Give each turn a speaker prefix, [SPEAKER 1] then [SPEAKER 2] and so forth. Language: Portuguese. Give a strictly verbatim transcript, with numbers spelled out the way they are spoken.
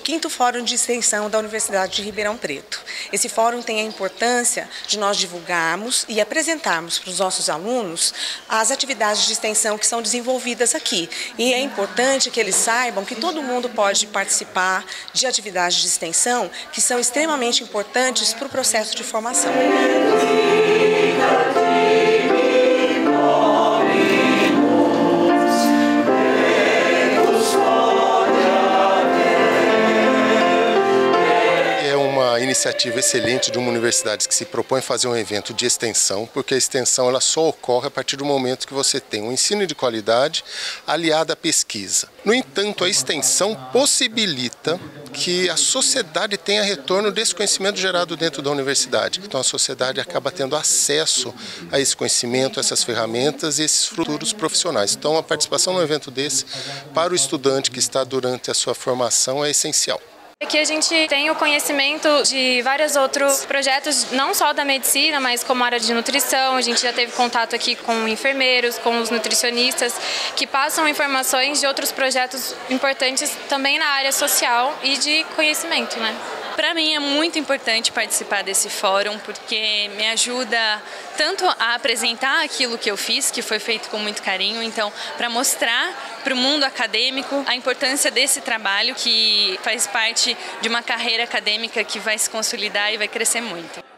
[SPEAKER 1] quinto Fórum de Extensão da Universidade de Ribeirão Preto. Esse fórum tem a importância de nós divulgarmos e apresentarmos para os nossos alunos as atividades de extensão que são desenvolvidas aqui. E é importante que eles saibam que todo mundo pode participar de atividades de extensão que são extremamente importantes para o processo de formação.
[SPEAKER 2] Iniciativa excelente de uma universidade que se propõe fazer um evento de extensão, porque a extensão ela só ocorre a partir do momento que você tem um ensino de qualidade aliado à pesquisa. No entanto, a extensão possibilita que a sociedade tenha retorno desse conhecimento gerado dentro da universidade. Então a sociedade acaba tendo acesso a esse conhecimento, a essas ferramentas e esses futuros profissionais. Então a participação num evento desse, para o estudante que está durante a sua formação, é essencial.
[SPEAKER 3] Aqui a gente tem o conhecimento de vários outros projetos, não só da medicina, mas como área de nutrição. A gente já teve contato aqui com enfermeiros, com os nutricionistas, que passam informações de outros projetos importantes também na área social e de conhecimento, né?
[SPEAKER 4] Para mim é muito importante participar desse fórum porque me ajuda tanto a apresentar aquilo que eu fiz, que foi feito com muito carinho, então para mostrar para o mundo acadêmico a importância desse trabalho que faz parte de uma carreira acadêmica que vai se consolidar e vai crescer muito.